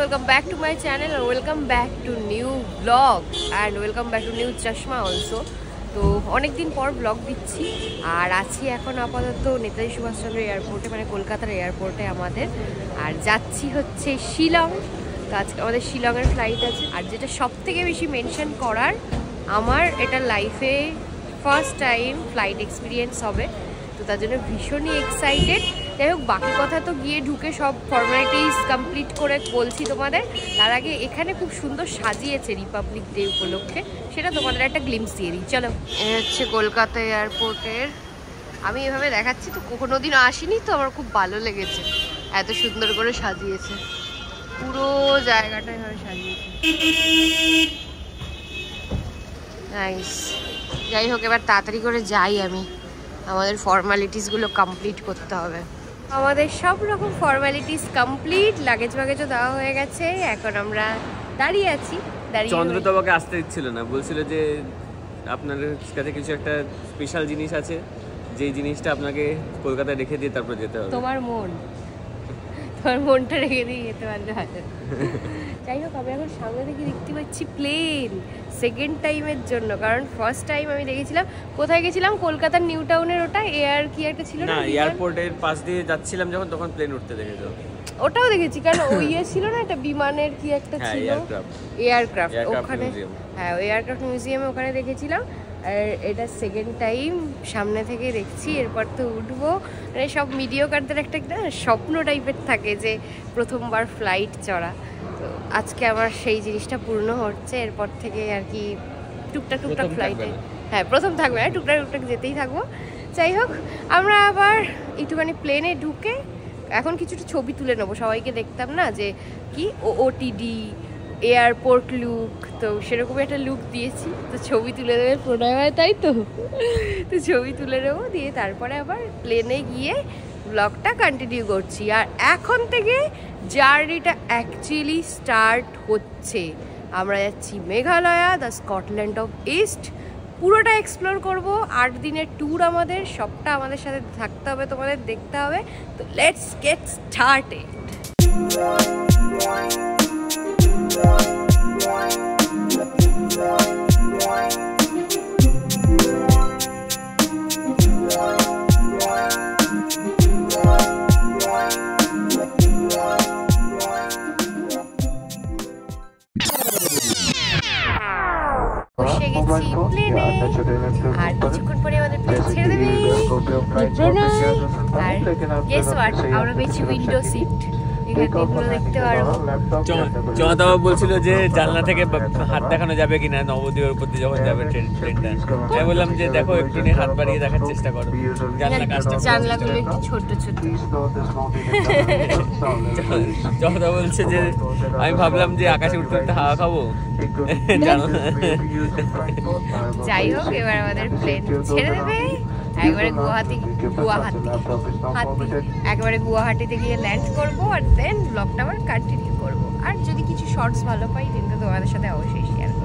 welcome back to my channel and welcome back to new vlog and welcome back to new Chashma also. তো অনেক দিন পর blog দিচ্ছি আর আছি এখন আপাতত নেতাজি সুভাষচন্দ্র এয়ারপোর্টে, মানে কলকাতার এয়ারপোর্টে আমাদের, আর যাচ্ছি হচ্ছে শিলং। তো আজকে আমাদের শিলংয়ের ফ্লাইট আছে। আর যেটা সব থেকে বেশি মেনশন করার, আমার এটা লাইফে ফার্স্ট টাইম ফ্লাইট এক্সপিরিয়েন্স হবে, তো তার জন্য ভীষণই এক্সাইটেড। যাই হোক, বাকি কথা তো গিয়ে ঢুকে সব ফর্মালিটিস কমপ্লিট করে বলছি তোমাদের। তার আগে এখানে খুব সুন্দর সাজিয়েছে রিপাবলিক ডে উপলক্ষে, সেটা তোমাদের একটা গ্লিমস দিয়ে দিই। চলো, এ হচ্ছে কলকাতা এয়ারপোর্টের। আমি এভাবে দেখাচ্ছি তো, কোনোদিনও আসিনি, তো আমার খুব ভালো লেগেছে, এত সুন্দর করে সাজিয়েছে, পুরো জায়গাটা এভাবে সাজিয়েছে, নাইস। যাই হোক, এবার তাড়াতাড়ি করে যাই আমি, আমাদের ফর্মালিটিসগুলো কমপ্লিট করতে হবে। আমাদের সব রকম ফর্মালিটিস কমপ্লিট, লাগেজ বাগেজও দেওয়া হয়ে গেছে, এখন আমরা দাঁড়িয়ে আছি। চন্দ্রতবাকে আসতে দিচ্ছিল না, বলছিল যে আপনার কাছে কিছু একটা স্পেশাল জিনিস আছে, যেই জিনিসটা আপনাকে কলকাতায় রেখে দিয়ে তারপর যেতে হবে। তোমার মনটা রেখে দিয়ে যেতে পারলে হয়। যাই হোক, আমি এখন সামনে থেকে দেখতে পাচ্ছি প্লেন, সেকেন্ড টাইমের জন্য। কারণ ফার্স্ট টাইম আমি দেখেছিলাম, কোথায় গেছিলাম, কলকাতার নিউ টাউনের ওটা এয়ার কি একটা ছিল না, এয়ারপোর্টের পাশ দিয়ে যাচ্ছিলাম যখন, তখন প্লেন উঠতে দেখেছো। ওটাও দেখেছি, কারণ ওই ছিল না, একটা বিমানের কি একটা ছিল, এয়ারক্রাফট, ওখানে, হ্যাঁ ওই এয়ারক্রাফট মিউজিয়ামে ওখানে দেখেছিলাম। আর এটা সেকেন্ড টাইম সামনে থেকে দেখছি, এরপর তো উঠবো। মানে সব মিডিওকারদের একটা স্বপ্ন টাইপের থাকে যে প্রথমবার ফ্লাইট চড়া, তো আজকে আমার সেই জিনিসটা পূর্ণ হচ্ছে। এরপর থেকে আর কি টুকটাক ফ্লাইটে, হ্যাঁ প্রথম থাকবে না, টুকটাক যেতেই থাকবো। যাই হোক, আমরা আবার একটুখানি প্লেনে ঢুকে এখন কিছুটা ছবি তুলে নেবো, সবাইকে দেখতাম না যে কি ওটিডি এয়ারপোর্ট লুক, তো সেরকমই একটা লুক দিয়েছি, তো ছবি তুলে দেবে প্রণয় হয়, তাই তো ছবি তুলে নেবো, দিয়ে তারপরে আবার প্লেনে গিয়ে ব্লগটা কন্টিনিউ করছি। আর এখন থেকে জার্নিটা অ্যাকচুয়ালি স্টার্ট হচ্ছে। আমরা যাচ্ছি Meghalaya, the Scotland of East, পুরোটা এক্সপ্লোর করব। 8 দিনের ট্যুর আমাদের, সবটা আমাদের সাথে থাকতে হবে, তোমাদের দেখতে হবে। তো লেটস গেট স্টার্টেড। বসে গেছি প্লেনে, আর কিছুক্ষণ পরে আমাদের প্লেন ছেড়ে দেবে। আর গেস হোয়াট, আমরা পেয়েছি উইন্ডো সিট, দেখতে পারবো। চন্দ্রতবা বলছিল যে জানলা থেকে হাত দেখানো যাবে কিনা নবদ্বীপের উপর দিয়ে যখন যাবে ট্রেনটা। আমি বললাম যে দেখো, একটু হাত বাড়িয়ে দেখার চেষ্টা করো, জানলাগুলো একটু ছোট ছোট। চন্দ্রতবা বলছে যে আমি ভাবলাম যে আকাশে উঠতে উঠতে হাওয়া খাবো, জানো না। যাই হোক, এবার আমাদের প্লেন ছেড়ে দেবে একবারে গুয়াহাটিতে গিয়ে ল্যান্ড করবো, আর দেন ব্লগটা আবার কন্টিনিউ করবো। আর যদি কিছু শর্টস ভালো পাই, কিন্তু তোমাদের সাথে অবশ্যই শেয়ার করবো।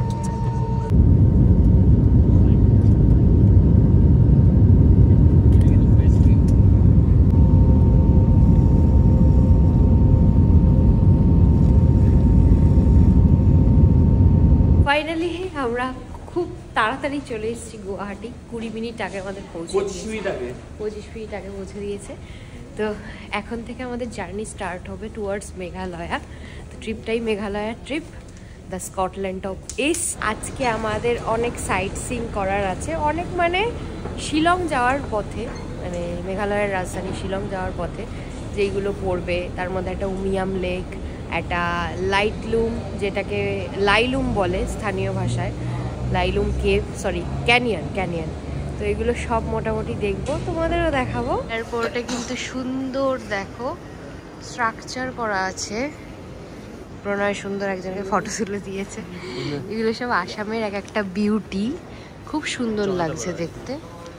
ফাইনালি আমরা খুব তাড়াতাড়ি চলে এসেছি গুয়াহাটি। 20 মিনিট আগে আমাদের 25 মিনিট আগে পৌঁছে দিয়েছে। তো এখন থেকে আমাদের জার্নি স্টার্ট হবে টুয়ার্ডস মেঘালয়া। তো ট্রিপটাই মেঘালয়ার trip, the Scotland of East. আজকে আমাদের অনেক সাইট সিইং করার আছে, অনেক মানে শিলং যাওয়ার পথে, মানে মেঘালয়ের রাজধানী শিলং যাওয়ার পথে যেইগুলো পড়বে, তার মধ্যে একটা উমিয়াম লেক, একটা লাইটলুম, যেটাকে লাইলুম বলে স্থানীয় ভাষায়, লাইলুম কেভ, সরি ক্যানিয়ন। তো এগুলো সব মোটামুটি দেখবো, তোমাদেরও দেখাবো। এয়ারপোর্টে কিন্তু সুন্দর দেখো স্ট্রাকচার করা আছে, প্রণয় সুন্দর একজনকে ফটো তুলে দিয়েছে। এগুলো সব আসামের এক একটা বিউটি, খুব সুন্দর লাগছে দেখতে।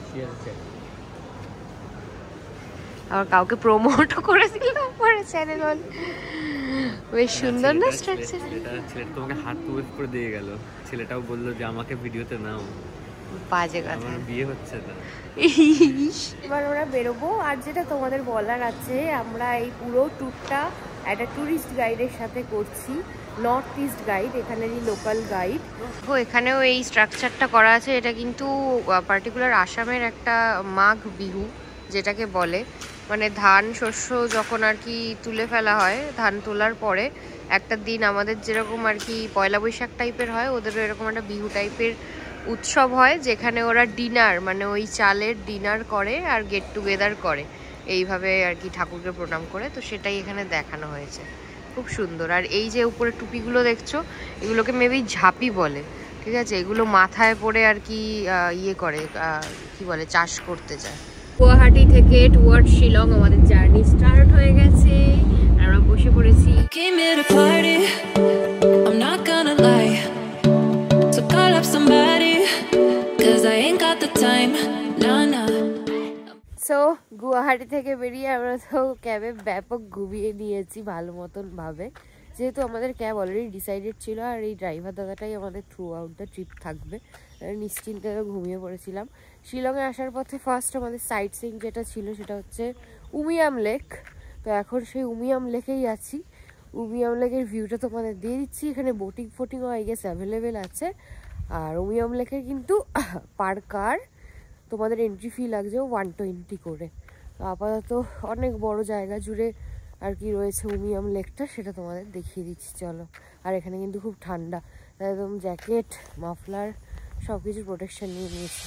আবার কাউকে প্রমোটও করেছিল পরে চ্যানেল, বেশ সুন্দর না স্ট্রাকচার। ছেলেটা তোমাকে হাত ওয়েভ করে দিয়ে গেল, ছেলেটাও বললো যে আমাকে ভিডিওতে নাও। বাজে কথা, আমার বিয়ে হচ্ছে না। এবার ওরা বেরোবো। আর যেটা তোমাদের বলার আছে, আমরা এই পুরো ট্যুরটা একটা ট্যুরিস্ট গাইডের সাথে করছি, নর্থ ইস্ট গাইড, এখানেরই লোকাল গাইড। তো এখানেও এই স্ট্রাকচারটা করা আছে। এটা কিন্তু পার্টিকুলার আসামের একটা মাঘ বিহু যেটাকে বলে, মানে ধান শস্য যখন আর কি তুলে ফেলা হয়, ধান তোলার পরে একটা দিন আমাদের যেরকম আর কি পয়লা বৈশাখ টাইপের হয়, ওদেরও এরকম একটা বিহু টাইপের উৎসব হয়, যেখানে ওরা ডিনার মানে ওই চালের ডিনার করে আর গেট টুগেদার করে এইভাবে আর কি ঠাকুরকে প্রণাম করে। তো সেটাই এখানে দেখানো হয়েছে, খুব সুন্দর। আর এই যে উপরে টুপিগুলো দেখছো, এগুলোকে মেবি ঝাঁপি বলে, ঠিক আছে? এগুলো মাথায় পরে আর কি ইয়ে করে, কি বলে, চাষ করতে যায়। গুয়াহাটি থেকে টুয়ার্ড শিলং আমাদের জার্নি স্টার্ট হয়ে গেছে, আমরা বসে পড়েছি। সো গুয়াহাটি থেকে বেরিয়ে আমরা তো ক্যাবে ব্যাপক ঘুমিয়ে নিয়েছি ভালো মতন ভাবে, যেহেতু আমাদের ক্যাব অলরেডি ডিসাইডেড ছিল আর এই ড্রাইভার দাদাটাই আমাদের থ্রু আউট দ্য ট্রিপ থাকবে। নিশ্চিন্তে ঘুমিয়ে পড়েছিলাম। শিলংয়ে আসার পথে ফার্স্ট আমাদের সাইট সিইং যেটা ছিল সেটা হচ্ছে উমিয়াম লেক। তো এখন সেই উমিয়াম লেকেই আছি। উমিয়াম লেকের ভিউটা তোমাদের দিয়ে দিচ্ছি। এখানে বোটিং ফোটিংও আই গেস অ্যাভেলেবেল আছে। আর উমিয়াম লেকের কিন্তু পার কার তোমাদের এন্ট্রি ফি লাগছে 120 করে। তো আপাতত অনেক বড় জায়গা জুড়ে আর কি রয়েছে উমিয়াম লেকটা, সেটা তোমাদের দেখিয়ে দিচ্ছি চলো। আর এখানে কিন্তু খুব ঠান্ডা, একদম জ্যাকেট মাফলার সব কিছু প্রোটেকশন নিয়ে নিয়েছি।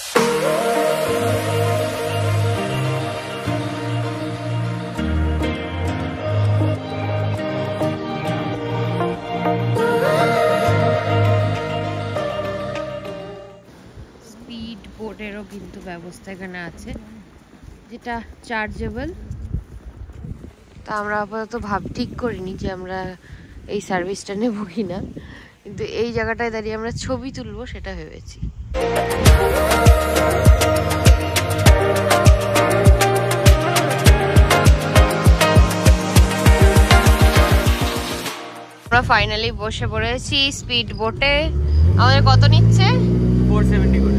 স্পিড বোটেরও কিন্তু ব্যবস্থা এখানে আছে, যেটা চার্জেবল। তা আমরা আপাতত ঠিক করিনি যে আমরা এই সার্ভিসটা নেব কিনা, কিন্তু এই জায়গাটায় দাঁড়িয়ে আমরা ছবি তুলবো সেটা ভেবেছি। আমরা ফাইনালি বসে পড়েছি স্পিড বোটে। আমাদের কত নিচ্ছে? 470 করে।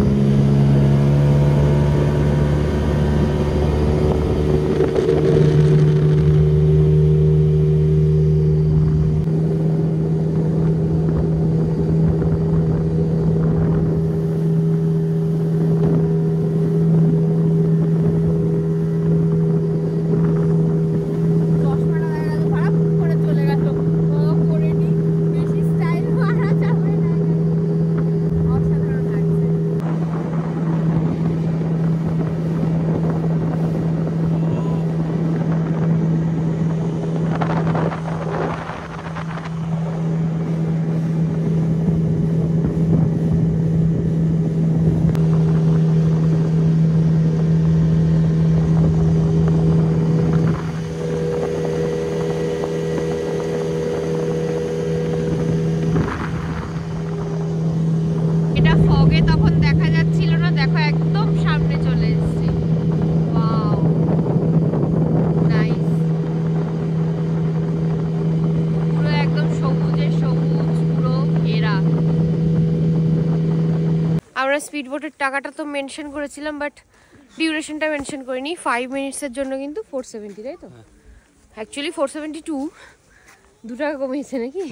তখন দেখা যাচ্ছিল না, দেখো একদম সামনে চলে এসেছে। Wow, nice. পুরো একদম সবুজের সবুজ, পুরো ঘেরা। আমরা স্পিড বোটের টাকাটা তো মেনশন করেছিলাম, বাট ডিউরেশনটা মেনশন করিনি। 5 মিনিটসের জন্য কিন্তু 470, তাই তো? অ্যাকচুয়ালি 472, 2 টাকা কমিয়েছে নাকি?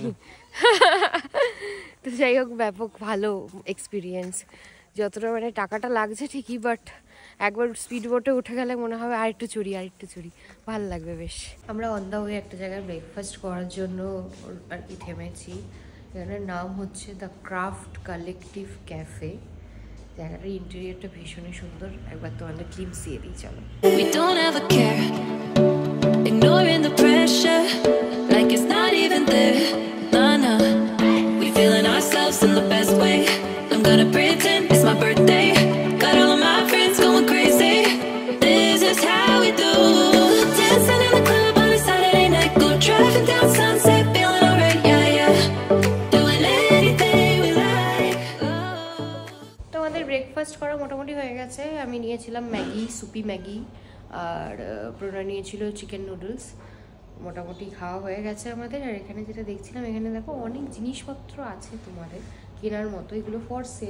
তো যাই হোক, ব্যাপক ভালো এক্সপিরিয়েন্স। যতটা মানে টাকাটা লাগছে ঠিকই, বাট একবার স্পিড বোটে উঠে গেলে মনে হবে আরেকটু চড়ি ভালো লাগবে বেশ। আমরা অন দ্য ওয়ে একটা জায়গায় ব্রেকফাস্ট করার জন্য আর কি থেমেছি। এখানের নাম হচ্ছে দ্য ক্রাফট কালেকটিভ ক্যাফে। জায়গাটার ইন্টেরিয়রটা ভীষণই সুন্দর, একবার তোমাদের ক্লিপস দিয়ে দিই চলো। We don't ever care, ignoring the pressure like it's not even there. Nah, we feeling ourselves in the best way. I'm gonna pretend it's my birthday. Got all of my friends going crazy. This is how we do. Dancing in the club on a Saturday night. Go driving down Sunset, feeling alright, yeah. Doing anything we like. তো আমাদের breakfast করা মোটামুটি হয়ে গেছে। আমি নিয়েছিলাম Maggi, soupy Maggi, আর প্রণয় নিয়েছিল চিকেন নুডলস। মোটামুটি খাওয়া হয়ে গেছে আমাদের। আর এখানে যেটা দেখছিলাম, এখানে দেখো অনেক জিনিসপত্র আছে তোমাদের কেনার মতো, এগুলো ফর সেল।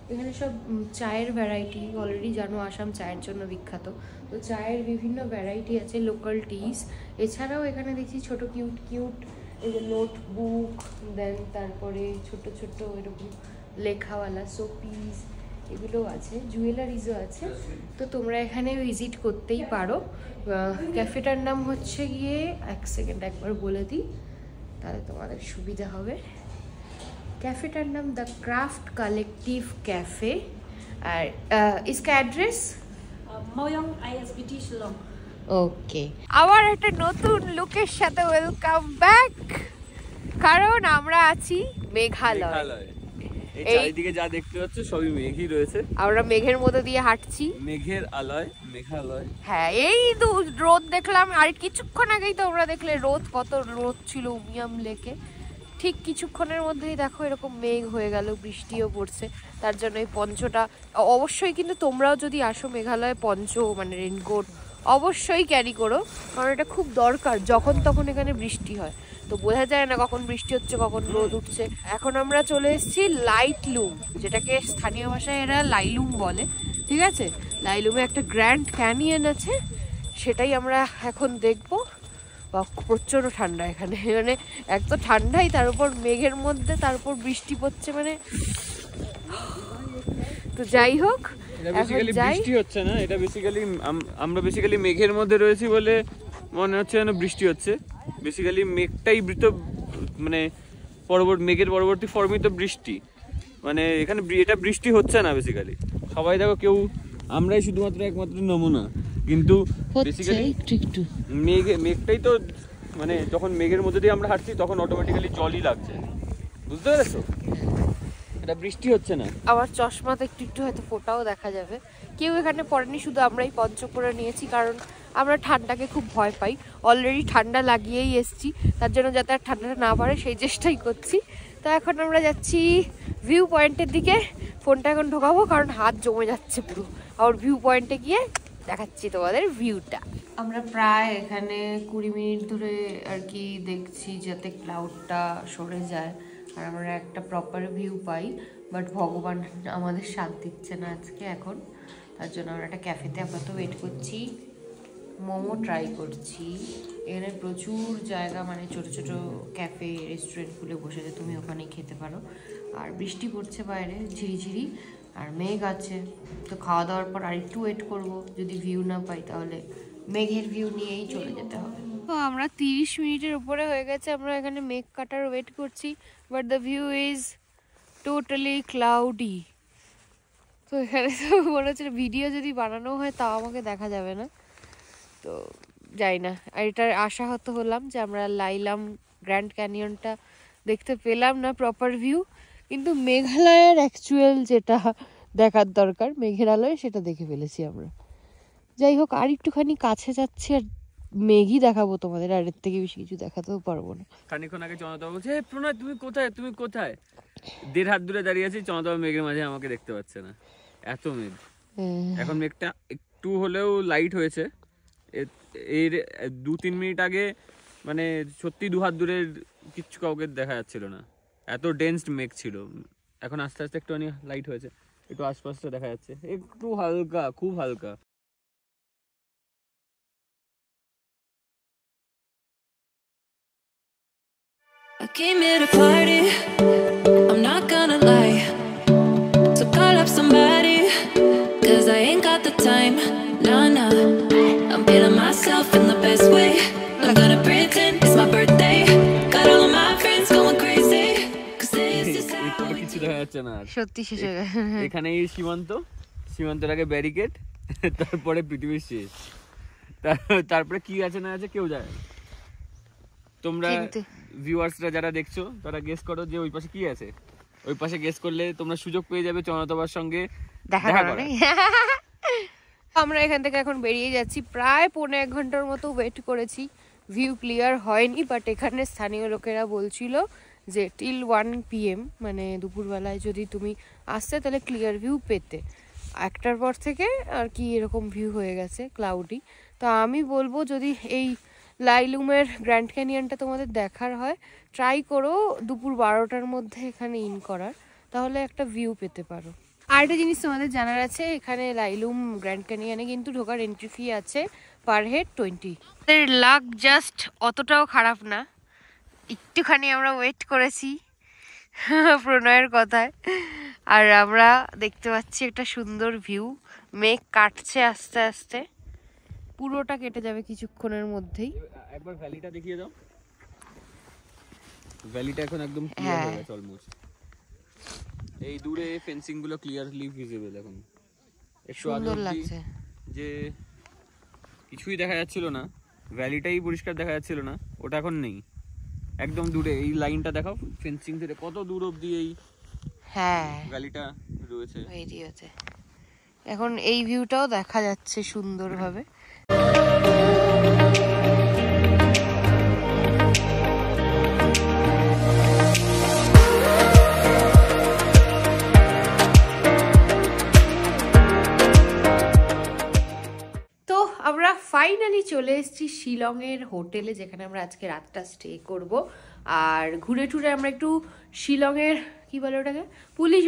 এখানে সব চায়ের ভ্যারাইটি, অলরেডি জানো আসাম চায়ের জন্য বিখ্যাত, তো চায়ের বিভিন্ন ভ্যারাইটি আছে, লোকাল টিস। এছাড়াও এখানে দেখছি ছোট কিউট কিউট এই যে নোটবুক, দেন তারপরে ছোট ছোট এরকম লেখাওয়ালা শোপিস, এগুলো আছে, জুয়েলারিজও আছে। তো তোমরা এখানে ভিজিট করতেই পারো। ক্যাফেটার নাম হচ্ছে গিয়ে, এক সেকেন্ড একবার বলে দিই তাহলে তোমাদের সুবিধা হবে। कैफेटार नाम द क्राफ्ट कलेक्टिव कैफे। और इसका address Mawiong ISBT Shillong. Okay, আবার একটা নতুন লুকের সাথে ওয়েলকাম ব্যাক, কারণ আমরা আছি মেঘালয়। এই চারিদিকে যা দেখতে পাচ্ছ সবই মেঘই রয়েছে, আমরা মেঘের মধ্যে দিয়ে হাঁটছি, মেঘের আলয় মেঘালয়। হ্যাঁ, এই তো রোদ দেখলাম, আর কিছুক্ষণ আগেই তো আমরা দেখলে রোদ, কত রোদ ছিল উমিয়াম লেকে। ঠিক কিছুক্ষণের মধ্যেই দেখো এরকম মেঘ হয়ে গেল, বৃষ্টিও পড়ছে। তার জন্য এই পঞ্চটা অবশ্যই, কিন্তু তোমরাও যদি আসো মেঘালয়ে, পঞ্চ মানে রেনকোট অবশ্যই ক্যারি করো, কারণ এটা খুব দরকার। যখন তখন এখানে বৃষ্টি হয়, তো বোঝা যায় না কখন বৃষ্টি হচ্ছে কখন রোদ উঠছে। এখন আমরা চলে এসেছি লাইটলুম, যেটাকে স্থানীয় ভাষায় এরা লাইলুম বলে, ঠিক আছে। লাইলুমে একটা গ্র্যান্ড ক্যানিয়ন আছে, সেটাই আমরা এখন দেখবো। প্রচন্ড ঠান্ডা এখানে, মানে এক তো ঠান্ডাই, তার উপর মেঘের মধ্যে, তার উপর বৃষ্টি পড়ছে, মানে তো যাই হোক, বৃষ্টি হচ্ছে না, এটা বেসিক্যালি আমরা বেসিক্যালি মেঘের মধ্যে রয়েছি বলে মনে হচ্ছে যেন বৃষ্টি হচ্ছে। বেসিক্যালি মেঘটাই মানে মেঘের পরবর্তী ফর্মই তো বৃষ্টি, মানে এখানে এটা বৃষ্টি হচ্ছে না বেসিক্যালি। সবাই দেখো, কেউ আমরাই শুধুমাত্র একমাত্র নমুনা, কিন্তু বেসিক্যালি মেঘটাই তো, মানে যখন মেঘের মধ্যে দিয়ে আমরা হাঁটছি তখন অটোমেটিক্যালি জলই লাগছে, বুঝতে পেরেছো? এটা বৃষ্টি হচ্ছে না। আবার চশমাতে একটু একটু হয়তো ফোটাও দেখা যাবে। কেউ এখানে পড়েনি, শুধু আমরাই পঞ্চ করে নিয়েছি, কারণ আমরা ঠান্ডাকে খুব ভয় পাই। অলরেডি ঠান্ডা লাগিয়েই এসছি, তার জন্য যাতে আর ঠান্ডাটা না পারে সেই চেষ্টাই করছি। তো এখন আমরা যাচ্ছি ভিউ পয়েন্টের দিকে, ফোনটা এখন ঢোকাবো কারণ হাত জমে যাচ্ছে পুরো। আবার ভিউ পয়েন্টে গিয়ে দেখাচ্ছি তোমাদের ভিউটা। আমরা প্রায় এখানে 20 মিনিট ধরে আর কি দেখছি যাতে ক্লাউডটা সরে যায় আর আমরা একটা প্রপার ভিউ পাই, বাট ভগবান আমাদের সাথ দিচ্ছে না আজকে এখন। তার জন্য আমরা একটা ক্যাফেতে আপাতত ওয়েট করছি, মোমো ট্রাই করছি। এখানে প্রচুর জায়গা, মানে ছোট ছোট ক্যাফে রেস্টুরেন্ট খুলে বসে যে তুমি ওখানেই খেতে পারো। আর বৃষ্টি পড়ছে বাইরে ঝিরিঝিরি, আর মেঘ আছে, তো খাওয়া দাওয়ার পর আর একটু ওয়েট করবো। যদি ভিউ না পাই তাহলে মেঘের ভিউ নিয়েই চলে যেতে হবে। তো আমরা 30 মিনিটের উপরে হয়ে গেছে, আমরা এখানে মেঘ কাটার ওয়েট করছি, but the view is totally cloudy. তো এখানে তো মনে হচ্ছে ভিডিও যদি বানানো হয় তাও আমাকে দেখা যাবে না, তো যাই না। আর এটার আশাহত হলাম যে আমরা লাইলাম গ্র্যান্ড ক্যানিয়নটা দেখতে পেলাম না প্রপার ভিউ, কিন্তু মেঘালয়ের অ্যাকচুয়াল যেটা দেখার দরকার মেঘের আলোয় সেটা দেখে ফেলেছি আমরা। যাই হোক, আর একটুখানি কাছে যাচ্ছি আর মেঘই দেখাবো তোমাদের, আর এর থেকে বেশি কিছু দেখাতেও পারবো না। খানিকক্ষণ আগে চন্দ্রদা বলছে, প্রণয় তুমি কোথায়, তুমি কোথায়? 1.5 হাত দূরে দাঁড়িয়ে আছি, চন্দ্রদা মেঘের মাঝে আমাকে দেখতে পাচ্ছে না, এত মেঘ। এখন মেঘটা একটু হলেও লাইট হয়েছে, এর 2-3 মিনিট আগে মানে সত্যি 2 হাত দূরের কিচ্ছু কাউকে দেখা যাচ্ছিল না, এত ডেন্সড মেঘ ছিল। এখন আস্তে আস্তে একটুখানি লাইট হয়েছে, একটু আশপাশটা দেখা যাচ্ছে, একটু হালকা, খুব হালকা। I came here to party, I'm not gonna lie. So call up somebody, cause I ain't got the time. Nah, nah, I'm feeling myself in the best way. I'm gonna pretend it's my birthday. Got all of my friends going crazy, cause this is how we কিছু দেখা যাচ্ছে না, সত্যি শেষ হয়ে গেছে। এখানেই সীমান্তের আগে ব্যারিকেড, তারপরে পৃথিবীর শেষ, তারপরে কি আছে না আছে কেউ যায়। তোমরা ভিউয়ার্সরা যারা দেখছো তারা গেস করো যে ওই পাশে কি আছে। ওই পাশে গেস করলে তোমরা সুযোগ পেয়ে যাবে চন্দ্রতবার সঙ্গে দেখা করার। আমরা এখান থেকে এখন বেরিয়ে যাচ্ছি, প্রায় 1.5 ঘন্টার মতো ওয়েট করেছি, ভিউ ক্লিয়ার হয়নি। বাট এখানে স্থানীয় লোকেরা বলছিল যে টিল 1 PM, মানে দুপুরবেলায় যদি তুমি আসতে তাহলে ক্লিয়ার ভিউ পেতে। 1টার পর থেকে আর কি এরকম ভিউ হয়ে গেছে ক্লাউডি। তো আমি বলবো যদি এই লাইলুমের গ্র্যান্ড ক্যানিয়নটা তোমাদের দেখার হয়, ট্রাই করো দুপুর 12টার মধ্যে এখানে ইন করার, তাহলে একটা ভিউ পেতে পারো। আর একটা জিনিস তোমাদের জানার আছে, এখানে লাইলুম গ্র্যান্ড ক্যানিয়নে কিন্তু ঢোকার এন্ট্রি ফি আছে পার হেড 20। লাক জাস্ট অতটাও খারাপ না, একটুখানি আমরা ওয়েট করেছি প্রণয়ের কথায়। আর আমরা দেখতে পাচ্ছি একটা সুন্দর ভিউ, মেঘ কাটছে আস্তে আস্তে, পুরোটা কেটে যাবে কিছুক্ষণের মধ্যেই। একবার ভ্যালিটা দেখিয়ে দাও। ভ্যালিটা এখন একদম ক্লিয়ার হয়ে গেছে অলমোস্ট। এই দূরে ফেন্সিং গুলো ক্লিয়ারলি ভিজিবল এখন। একটু সুন্দর লাগছে যে কিছুই দেখা যাচ্ছিল না, ভ্যালিটাই পরিষ্কার দেখা যাচ্ছিল না, ওটা এখন নেই। একদম দূরে এই লাইনটা দেখাও, ফেন্সিং থেকে কত দূর অবধি এই ভ্যালিটা রয়েছে। এখন এই ভিউটাও দেখা যাচ্ছে সুন্দরভাবে। তো আমরা ফাইনালি চলে এসেছি শিলংয়ের হোটেলে, যেখানে আমরা আজকে রাতটা স্টে করব। আর ঘুরে টুরে আমরা একটু শিলংয়ের কি বলে ওটাকে, পুলিশ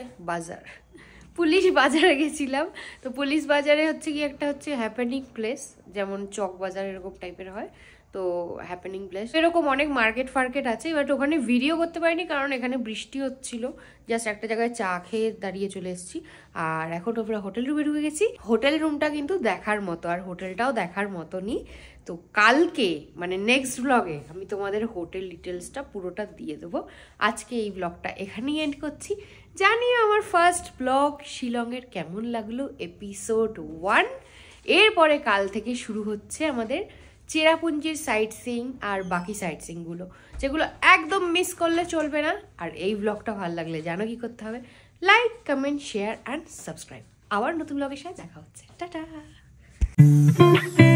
বাজারে গেছিলাম। তো পুলিশ বাজারে হচ্ছে কি একটা হচ্ছে হ্যাপেনিং প্লেস, যেমন চক বাজার এরকম টাইপের হয়, তো হ্যাপেনিং প্লেস এরকম অনেক মার্কেট আছে। বাট ওখানে ভিডিও করতে পারিনি কারণ এখানে বৃষ্টি হচ্ছিল, জাস্ট একটা জায়গায় চা খেয়ে দাঁড়িয়ে চলে এসেছি। আর এখন আমরা হোটেল রুমে ঢুকে গেছি। হোটেল রুমটা কিন্তু দেখার মতো, আর হোটেলটাও দেখার মতনই। তো কালকে মানে নেক্সট ব্লগে আমি তোমাদের হোটেল ডিটেলসটা পুরোটা দিয়ে দেবো। আজকে এই ব্লগটা এখানেই এন্ড করছি। জানিও আমার ফার্স্ট ব্লগ শিলংয়ের কেমন লাগলো, এপিসোড 1। এরপরে কাল থেকে শুরু হচ্ছে আমাদের চেরাপুঞ্জির সাইট সিইং আর বাকি সাইট সিইংগুলো, যেগুলো একদম মিস করলে চলবে না। আর এই ব্লগটা ভালো লাগলে জানো কি করতে হবে, like, comment, share and subscribe. আবার নতুন ব্লগের সাথে দেখা হচ্ছে, টাটা।